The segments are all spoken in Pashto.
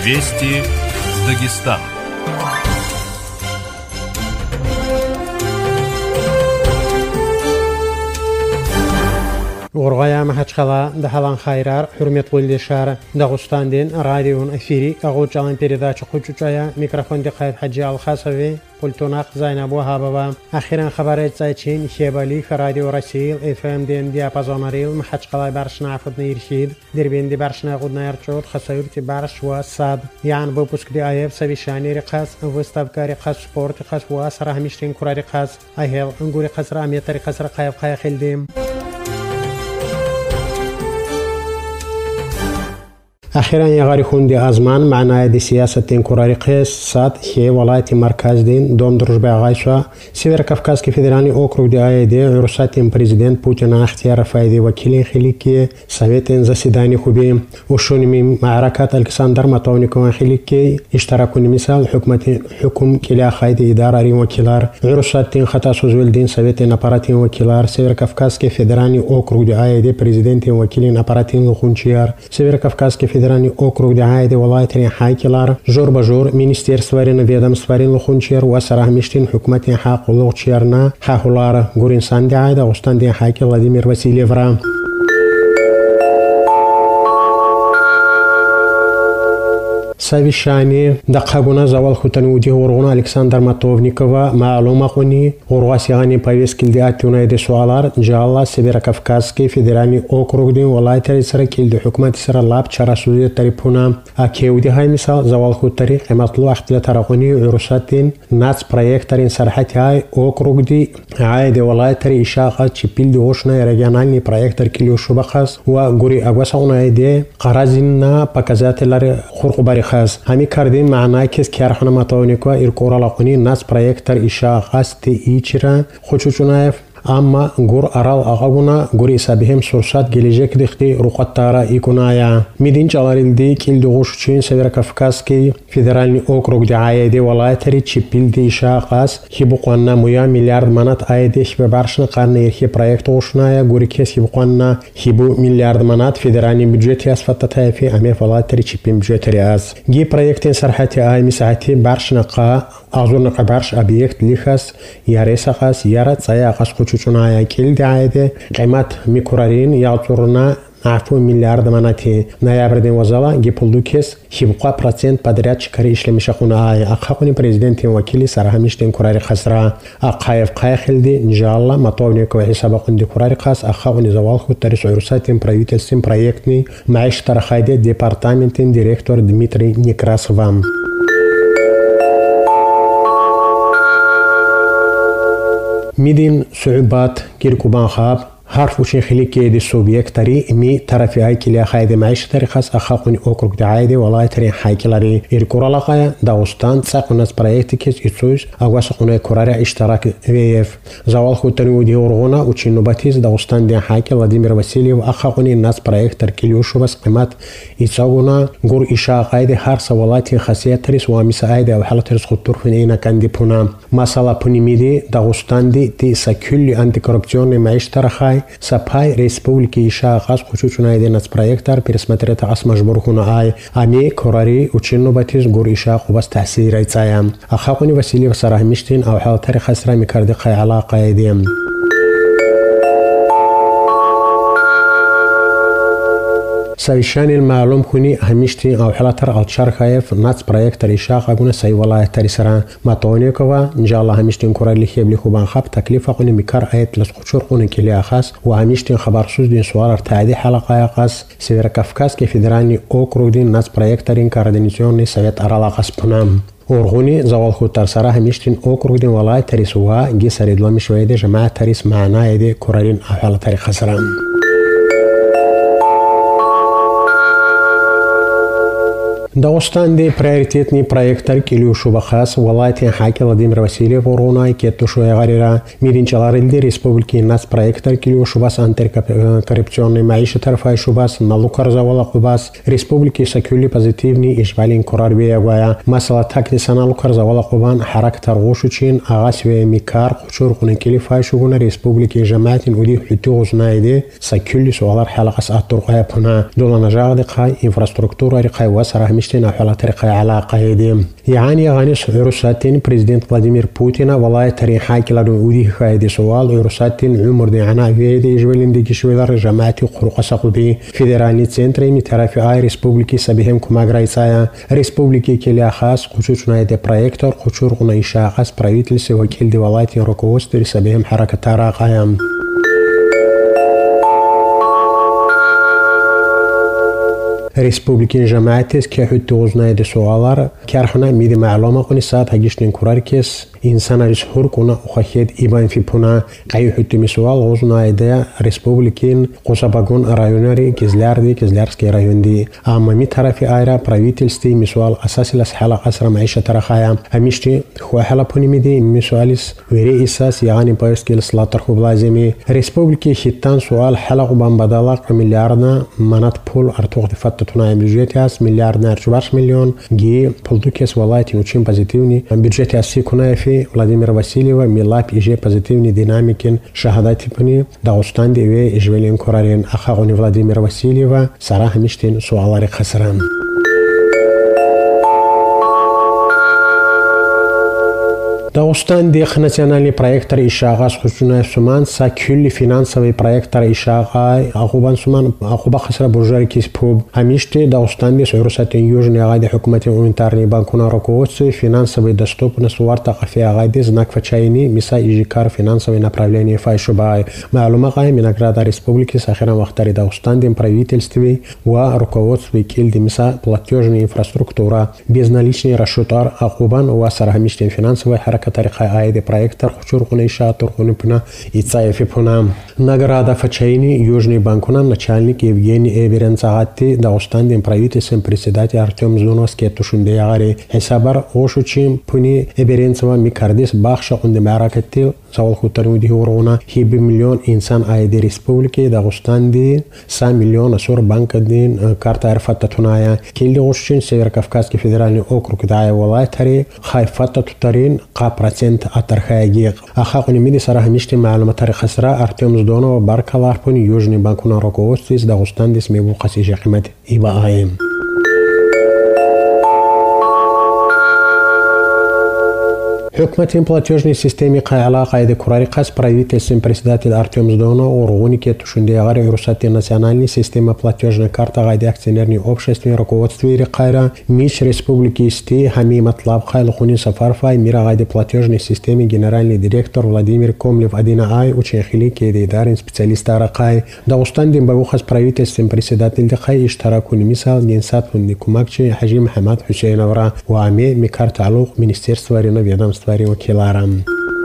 Вести Дагестан. Ургая Махачкала, Дахалан Хайрар, Хурмет Гульдишар, Дагустандин, Радион Эфири, Агучалан передача Хучучая, микрофон Дихайд Хаджи Алхасови, Пультунах Зайнабу Хабава, Ахиран Хабарет Зайчин, Хебали, Радио Расил, ФМ Ден Диапазонарил, Махачкала Баршна Фудни Ирхид, Дербенди Баршна Гудна Ирчот, Хасаюрти Барш Васад, Ян выпуск Диаев Савишани Рикас, выставка Рикас Спорт, Рикас Вас, Рахмиштин Кура Рикас, Ахел, Ангури Хасра, Метари Хасра Каев Каяхилдим. أخيرا يغارخون دي أزمان معنا دي سياسة كوراري قيس ساد هي ولاية مركز دين دوم درج باغايشا سيفر كافكاسكي فيدرالي أوكروغ دي آيدي عروساتين بريزيدنت بوتين اختيار فايدي وكيلين خليكي سويتين زاسيداني خوبي وشوني معركة الكسندر ماتونيكو خليكي اشتراكوني مثال حكم كلا خايدي إدارة ريم وكيلار عروساتين خطا سوزويلدين سويتين أباراتين وكيلار سيفر كافكاسكي فيدرالي أوكروغ دي آيدي بريزيدنت وكيلين أباراتين لخونشيار سيفر كافكاسكي فيدرالي أوكروغ دي آيدي ولاية حايكلار جور بجور مينستيرстварин ведомстварин لخونشير وسرهمشتين حكومتين حاق لغتشيرنا حاهولار غورينسان دي آيدي غستان دي حايكل فلاديمير واسيليف سويشاني دقهبونا زوال خوتنودي ورغونا ألكسندر ماتوفنيكوفا معلومة قوني غرواسيغاني بايوسكيل دي آتيونا دي سوالار جالله سيبيرا كافكاسكي فيدرالي أوكروغ دي ولاية تريسرا كيل دي حكومة سرا لاب چراسوزي تريبونا أكيودي هاي مثال زوال خوتري قيمتلو احتلا تراغوني عروساتين ناس برايكترين سرحتي هاي أوكروغ دي عايدي ولاية تري إشاقات چيبيل دي غوشنا ريجيونالني برايكتر كيليو شوبخاس وغوري أغواساونا دي قرازينا باكازات لاري خورق باري همی کردیم معنای کس کارخانه ماتونیکو ایرکورا لاقونی ناس پروژکتر اشاعات ایچرا خودشونایف اما گور ارال آقاونا گوری سابهم سرسات گلیجک دختی روقتارا ایکنایا میدین چالارل دی کل دوغوش چین سویر کافکاسکی فدرالنی اوکروگ دی عایده ولایتری چیپیل دی اشاعات هیبقوانا مویا میلیارد منات عایده هیب برشن قرن ایرکی پروژکت وشنایا گوری کس هیبقوانا هیبو میلیارد منات فدرالنی بودجتی از فتاتای فی امی ولایتری چیپیم بودجتی از گی پروژکتین سرحتی آی مساحتی برشن قا أظن قبرش أبيكت لخس ياريس خس يارت سيا خس خشوشنا كيل دعاية قيمة ميكورين يعطورنا عفو مليارد مناتي نيابردين وزالا جيبولوكيس هيبقى %% подряд شكريش لمشاقونا أخاقوني بريزيدنتين وكيلي سرهمشتين كوراري خسرا أقايف قايخلدي إن شاء الله مطونيكو حسابقون دي كوراري خاص أخاقوني زوالخو تاريس عروساتين برايوتلسين برايكتني معيش ترخايدي ديبارتامنتين ديريكتور دميتري نيكراسوفام ميدين صعوبات كيركوبان خاب هارفوشين خليكي دي سوبيكتري مي طرفي هاي كلي خايدة معيش تاريخاس أخاقوني أوكروك دعايدي ولاي تاري حاي كلاري إيركورا لقايا داوستان تساقوناس برايكتكيس إتسوز أغواسقوني كوراري اشتراك ويف زوال خوتنو دي ورغونا وچينو باتيز داوستان دي حاي فلاديمير واسيليف أخاقوني الناس برايكتر كيليوشو بس قيمات إتساقونا غور إشاء قايدي هارسا ولاتين خاصية تريس واميسا آيدي أو حالة تريس خطور فين إينا كان دي بونا مسالا بوني ميدي داوستان دي ساكولي أنتي كوربتيون معيش ترخاي سپای республики Ишаақас خصوصا ایدنس پروژکتر пересмотреть ас مجبورخونه آی امی کوراری وچینو باتیز گور Ишаақ وبس تحصیل ایتایم اخاقونی وسیلی و سرهمشتین او حال تاریخ خسرا میکرده قای علاقه ایدیم سويشان المعلوم كوني هميشتي أو حلاتر الشار خايف ناس برايكتر إشاق أقونا سي ولاية تريسران ماتونيكوا إن شاء الله هميشتين كورا اللي خيب لخوبان خاب تكليفة قوني مكار آيات لسقوشور قوني كلي أخاس وهميشتين خبار سوز دين سوار ارتعادي حلقة يقاس سيفير كافكاس كفيدراني أوكرو دين ناس برايكترين كاردينيسيوني سويت أرالاقاس بنام ورغوني زوال خوتر سرا هميشتين أوكرو دين ولاية تريسوها جي سريدلامي شوية جماعة تريس معنا يدي كورارين أو حالتر خسران داوستان دي برايورتيتني برايكتر كيليو شوبخاس ولايتين حاكي فلاديمير واسيليف وروناي كيتو شوية غاريرا ميدينчаларил دي республики ناس برايكتر كيليو شوباس انتر коррупционный معيشة ترفاي شوباس налукар завала قوباس республики ساكولي позитивни اشبالين كورار بيغوايا مسألة تاكدي سنالукар завала قوبان حركة غوشوچين اغاسوي ميكار قشور قنكيلي فايشوغونا республики جماعتين ودي حتو غزنايدي ساكولي سوالار حلقة ساتور قايبنا دولا نجاغ دي قاي انفراستруктура رقاي واسرهم همشتين على طريقة علاقة دي يعني غانيس روساتين بريزيدنت فلاديمير بوتين والله ترين حاكي لدو ودي هايدي سوال روساتين عمر دي عنا فيدي جبلين دي جشويدر جماعتي قروق سقلبي فيدرالي تسنتري مترافي اي ريسبوبليكي سبيهم كماغرايسايا ريسبوبليكي كليا خاص قشوشنا دي برايكتور قشور غنا إشاقاس برايتلسي وكيل دي ولايتي روكوستري سبيهم حركة تاراقايا ريسبوبليكين جماعتس كحد غزنا دي سوالار كارحنا ميدي معلومة قني ساعت هجيشتين كوراركيس إنسان رسحور كنا أخيد إبان في بنا قايو حتى مسوال غزنا دي ريسبوبليكين قصباقون رايوناري كزلارسكي رايون دي أما مي طرفي آيرا برايويتلستي مسوال أساسي لسحالة أسرى معيشة ترخايا هميشتي خواحلا بوني ميدي مسواليس ويري إساس يغاني بايسكي لسلاتر خوب لازمي ريسبوبليكي خطان سوال حلق بان بدالق مليارنا منات بول أرتوغ دي فتتونا بجيتياس مليارنا 4 مليون جي بولدوكيس ولايتي نوچين بازيتيوني بجيتياس سيكونا في Владимир Васильева милап иже позитивный динамикин шахадати пуни дагустан деве ижвелин корарин ахагуни Владимир Васильева сара хамиштин суалари хасрам داغستان ديخ ناسيونالي проектор إشاغاس خصوصنا سومان سا كل فينانسوي проектор إشاغاي أخوبان سومان أخوبا خسر برجاري كيس بوب هميشتي داغستان دي سعروساتين يوجني غادي حكومتي أونتارني بانكونا روكووتسي فينانسوي دستوب نسوار تقفي غادي знак فچايني ميسا إيجيكار فينانسوي направление файшубай معلومة غاي من أجرادا республики ساخرا وقتاري داغستان دي правительстве و руководстве كيل دي ميسا платежная инфраструктура безналичный расчетар أخوبان و سرهميشتين فينانسوي حركة طريقة آيدي проектор خشور غني شاتر غني بنا إتصاي في بنا نغرادا فچايني يوجني بانكونا начальник Евгений Эверенцагатти Дагостан дин правительствен председатель Артем Зуновский тушунде ягари хесабар ошучим пуни Эверенцева микардис бахша унде маракетти سوال خطرون دي هورونا هي بمليون إنسان آيدي ريسبوبليكي داغستان دي 100 مليون أسور بانك دين كارتا عرفتا تنايا كيلي غشين سيفر كافكاسكي فيدرالي أوكروك دايا ولايتاري خاي فتا تطارين قا برسنت أترخايجيق أخاقوني ميدي سراها ميشتي معلومة تاريخ خسرا أرتيوم زدونو باركالار بوني يوجني بانكونا روكوستيس داغستان دي سميبو قاسي قيمت إبا آيم حكومة платежной системы علاقة إذا كوراريقاس правительством председатель Артем Здоно ургуники тушунде агари Русати национальной системы платежной карта гайди акционерный общественный руководстве Рикайра Миш Республики Исти Хами Матлаб Хайлхуни Сафарфай Мира гайди платежной системы генеральный директор Владимир Комлев Адина Ай ученхили кедидарин специалист Аракай Дагустан Димбавухас правительством председатель Дихай Иштаракуни Мисал Генсат Кумакчи Хажи Мухаммад Хусейн Авра Уами Микар Талук Министерство Ведомства وكيلارم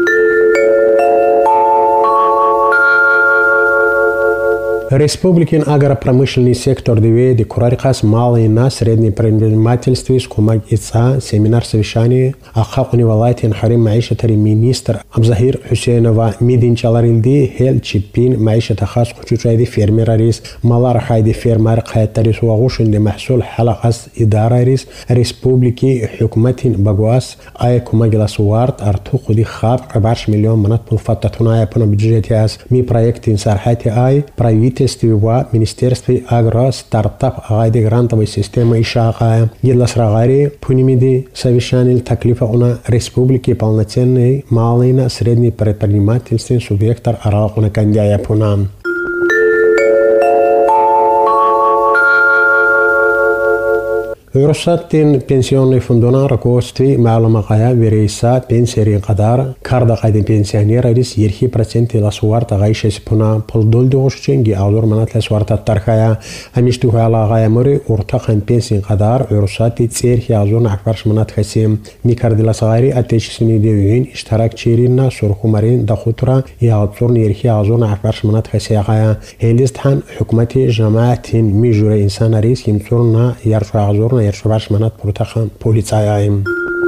Республикин агропромышленный сектор ДВ Курарикас малый и средний предпринимательство скумаг ИЦА семинар совещание Ахакуни Валайтин Харим Маишатари министр Абзахир Хусейнова Мидинчаларилди Хел Чипин Маишата Хас Хучучайди фермер Арис Малар Хайди фермер Хайтарис Вагушин де Махсул Халахас Идара Арис Республики Хукматин Багуас Ай Кумагилас Уарт Артуку Ди Хаб 14 миллион манат Пулфаттатуная Пано бюджетиас Ми проект Инсархати Ай правительство و Министерстве агро стартап غادي грантовой системы ишаqa يدلس рагари пунимиди совещание таклифа уна республики полноценный малый и средний предпринимательский субъектор аралуна кандяя пунам Русаттин пенсионный фондона руководстве معلومة قايا برئيسة пенсиерин قدار كاردا قايدين пенсионера рис ерхи проценты ласуарта غايشة سپونا пол дол دوغشچين ги аудор манат ласуарта тархая هميشتو حالا غايا موري ورتاقن пенсиин قدار رусاتي церхи аузон акварш манат хасим микардила сагари отечественный девин اشتراك چيريننا سرخومارين دخوترا ياغطورن ерхи аузон акварш манат хасия غايا هيلستحان حكومتي جماعتين ميجوري إنسان ريس يمتورنا يرفع عزورنا يرشباش منات بروتاخان بوليسايايم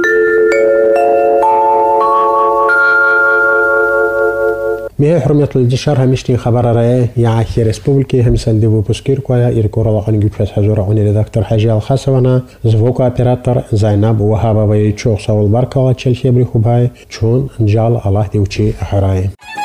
مه حرمة الجشار همشتين خبر رأي يعاكي ريسبوبليكي همسال ديبو بسكير كوايا إركورا لغاني جوبشاس حزورا عني ردكتور حاجي الخاصوانا زفوكو أبيراتر زينب وهابا ويتشوخ ساول باركالا تشلشي بريخوباي چون جال الله ديوچي أحراي